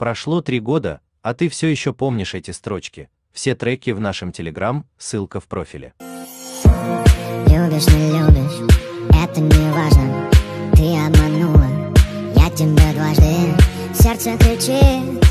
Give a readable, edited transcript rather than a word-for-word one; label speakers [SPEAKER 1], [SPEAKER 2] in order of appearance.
[SPEAKER 1] Прошло 3 года, а ты все еще помнишь эти строчки. Все треки в нашем Телеграм, ссылка в профиле.
[SPEAKER 2] Любишь, не любишь, это не важно. Ты обманула, я тебя дважды. Сердце кричит,